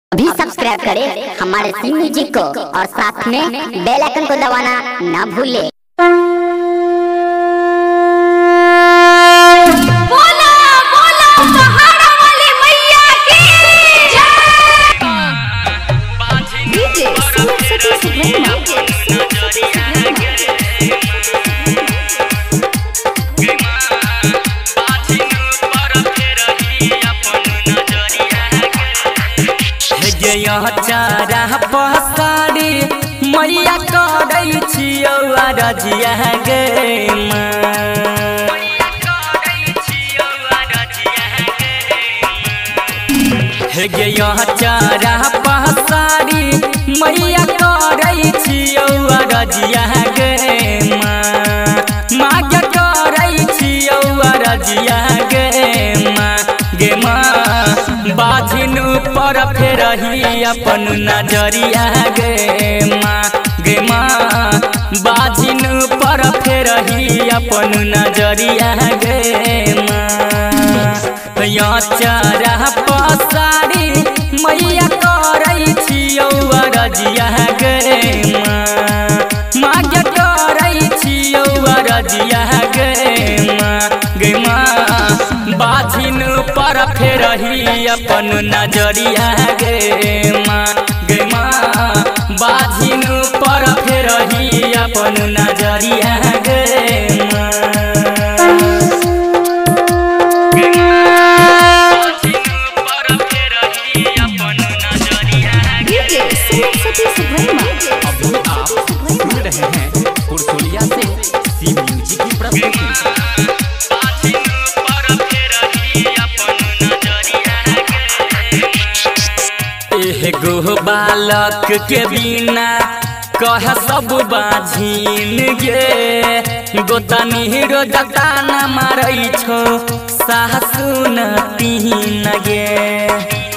अभी सब्सक्राइब करें हमारे सी म्यूजिक को और साथ में बेल आइकन को दबाना ना भूलें। चारा पसारी मैया करै छियौ रजिया गे हे गे चारा पसारी मैया करै छियौ रजिया गे माँ के करै छियौ रजिया गे बाझिन पर फेरही अपन नजरिया गे माँ बाझिन पर फेरही अपन नजरिया गे माँ चारा पसारी मैया करै छियौ रजिया गे माँ के करै छियौ रजिया गे माँ बाझिन पर फेरही अपन नजरिया गे माँ बाझिन पर फेरही अपन नजरिया गे गो बालक के बिना कह सब बाझिन गे गोतनी रोजता न मारै छो सासु न तीन गे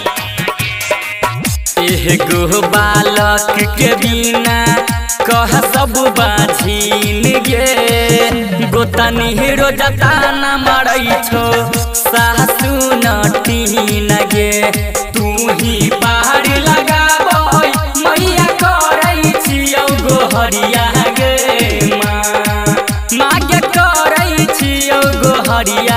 गो बालक के बिना कह सब बाझिन गे गोतनी रोजता न मारै छो सासु न तीन गे तू ही पार लगाबै मैया करै छियौ गोहरिया गे माँ के करै छियौ गोहरिया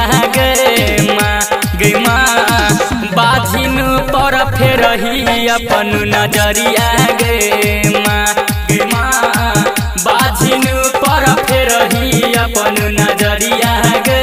गे माँ बाझिन पर फेरही अपन नजरिया गे माँ बाझिन पर फेरही अपन नजरिया गे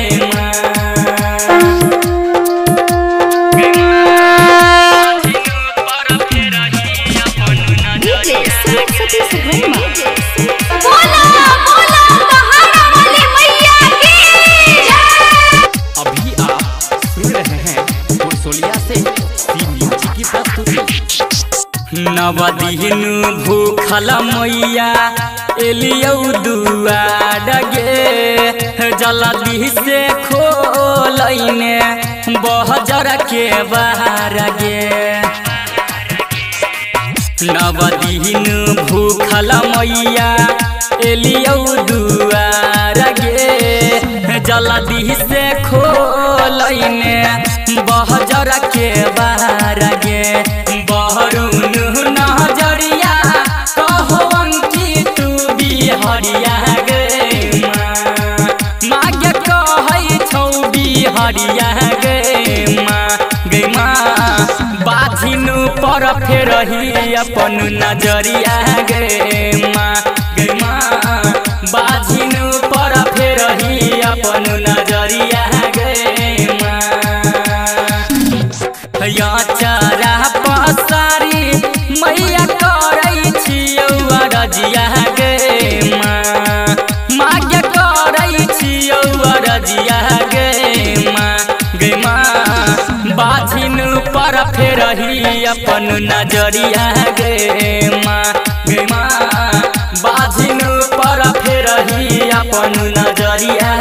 नवदिन भूखल मैया एलियौ दुआर गे जल्दी से खोलैने बहजर के बाहर गे नवदिन भूखल मैया एलियौ दुआर गे जल्दी से खोलैने बहजर के बाहर गे बहरुन नजरिया कहो अंकी तू बिहरिया गे माँ के कहै छौ बिहरिया गे माँ बाझिन पर फेरही अपन नजरिया गे माँ बाझिन पर फेरही अपन नजरिया गे माँ चारा पसारी मैया करै छियौ रजिया गे माँ के करै छियौ रजिया गे माँ बाझिन पर फेरही अपन नजरिया गे माँ बाझिन पर फेरही अपन नजरिया